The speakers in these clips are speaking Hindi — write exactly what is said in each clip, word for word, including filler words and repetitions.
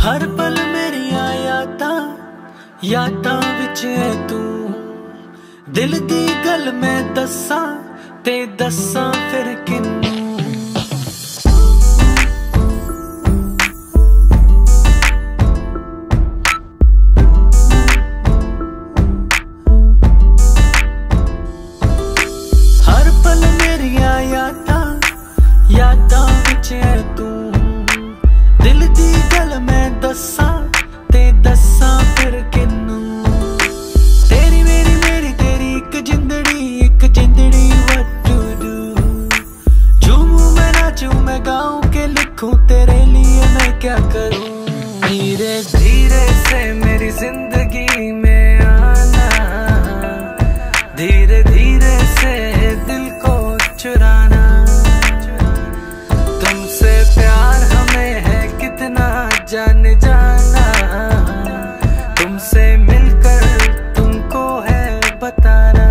हर पल मेरिया यादां यादां विच है तू। दिल दी गल मैं दस्सां ते दस्सां फिर किन्नू। हर पल मेरिया यादां यादां विच है तू। दिल दी गल मैं दस्सां ते दस्सां फिर किन्नू। तेरी मेरी मेरी तेरी इक जिंदड़ी इक जिंदड़ी what to do। झूमूं मैं नाचूं मैं गाऊं के लिखूं तेरे लिए मैं क्या करूं। धीरे धीरे से मेरी जिंदगी में आना, धीरे धीरे से दिल को चुराना। तुमसे प्यार हमें है कितना जान जाना, तुमसे मिलकर तुमको है बताना।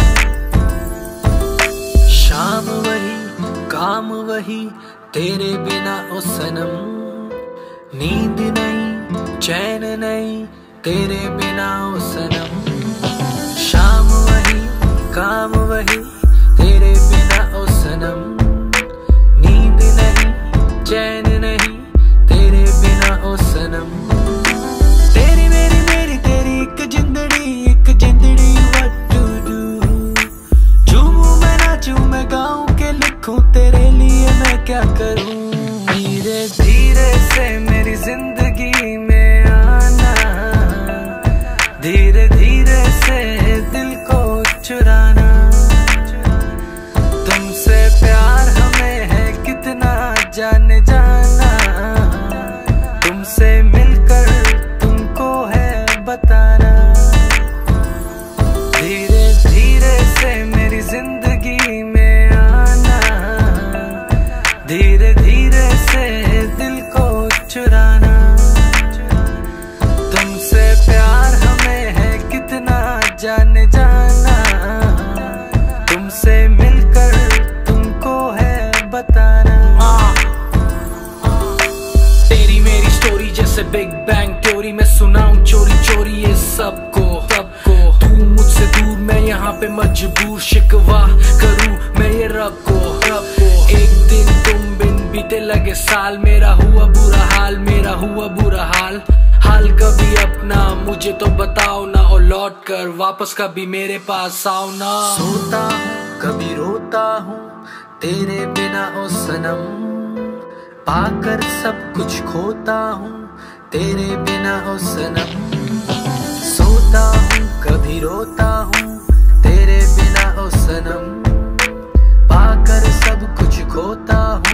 शाम वही काम वही तेरे बिना ओ सनम। नींद नहीं चैन नहीं तेरे बिना ओ सनम। शाम वही काम वही तेरे बिना ओ सनम। नींद नहीं चैन नहीं तेरे बिना ओ सनम। तेरी मेरी मेरी तेरी एक जिंदड़ी एक जिंदड़ी what to do। झूमूं मैं नाचूं मैं गाऊं के लिखूं तेरे लिए मैं क्या करूं। धीरे धीरे से मेरी जिंदगी में आना, धीरे धीरे से दिल को चुराना। तुमसे प्यार हमें है कितना जान जाना, तुमसे मिलकर तुमको है बताना। धीरे धीरे से मेरी जिंदगी में आना, धीरे धीरे से दिल को चुराना। तुमसे प्यार हमें है कितना जान जाना, तुमसे मिलकर तुमको है बताना। तेरी मेरी स्टोरी जैसे बिग बैंग थ्योरी, मैं सुनाऊं चोरी चोरी ये सबको सबको। तू मुझसे दूर मैं यहाँ पे मजबूर, शिकवा करूँ मैं ये रब को रब को। एक दिन तुम बिन बीते लगे साल, मेरा हुआ बुरा हाल मेरा हुआ बुरा हाल। हाल कभी अपना मुझे तो बताओ ना, और लौट कर वापस कभी मेरे पास आओ ना। सोता हूँ कभी रोता हूँ तेरे बिना ओ सनम। पाकर सब कुछ खोता हूँ तेरे बिना ओ सनम। सोता हूँ कभी रोता हूँ तेरे बिना ओ सनम। पाकर सब कुछ खोता हूँ